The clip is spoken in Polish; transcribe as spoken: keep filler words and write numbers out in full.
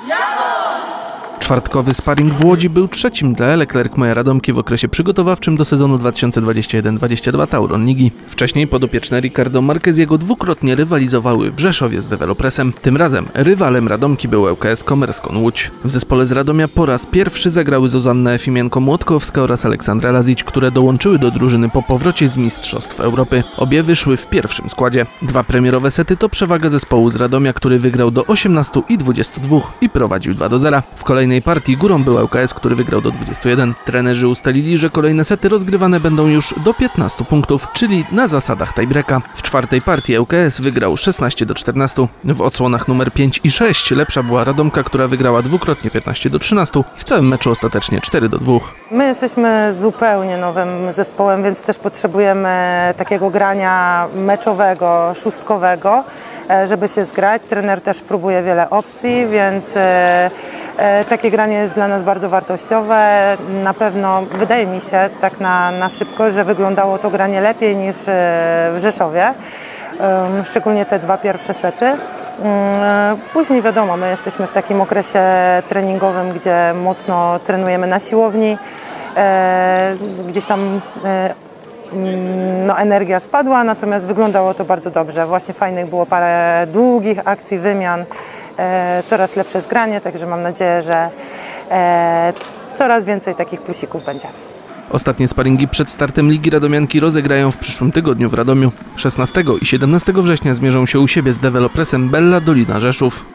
Czwartkowy sparring w Łodzi był trzecim dla Leclerc Moja Radomki w okresie przygotowawczym do sezonu dwa tysiące dwudziestego pierwszego dwudziestego drugiego Tauron Ligi. Wcześniej podopieczne Ricardo Marqueziego dwukrotnie rywalizowały w Rzeszowie z Developresem. Tym razem rywalem Radomki był L K S Komerskon Łódź. W zespole z Radomia po raz pierwszy zagrały Zuzanna Efimienko-Młotkowska oraz Aleksandra Lazić, które dołączyły do drużyny po powrocie z Mistrzostw Europy. Obie wyszły w pierwszym składzie. Dwa premierowe sety to przewaga zespołu z Radomia, który wygrał do osiemnastu i dwudziestu dwóch i prowadził dwa do zera. W kolejnej partii górą był L K S, który wygrał do dwudziestu jeden. Trenerzy ustalili, że kolejne sety rozgrywane będą już do piętnastu punktów, czyli na zasadach tiebreaka. W czwartej partii L K S wygrał szesnaście do czternastu. W odsłonach numer pięć i sześć lepsza była Radomka, która wygrała dwukrotnie piętnaście do trzynastu i w całym meczu ostatecznie cztery do dwóch. My jesteśmy zupełnie nowym zespołem, więc też potrzebujemy takiego grania meczowego, szóstkowego, żeby się zgrać. Trener też próbuje wiele opcji, więc e, e, takie granie jest dla nas bardzo wartościowe. Na pewno wydaje mi się tak na, na szybko, że wyglądało to granie lepiej niż w Rzeszowie, e, szczególnie te dwa pierwsze sety. E, później wiadomo, my jesteśmy w takim okresie treningowym, gdzie mocno trenujemy na siłowni, e, gdzieś tam e, no, energia spadła, natomiast wyglądało to bardzo dobrze. Właśnie fajnych było parę długich akcji, wymian, e, coraz lepsze zgranie, także mam nadzieję, że e, coraz więcej takich plusików będzie. Ostatnie sparingi przed startem Ligi Radomianki rozegrają w przyszłym tygodniu w Radomiu. szesnastego i siedemnastego września zmierzą się u siebie z Developresem Bella Dolina Rzeszów.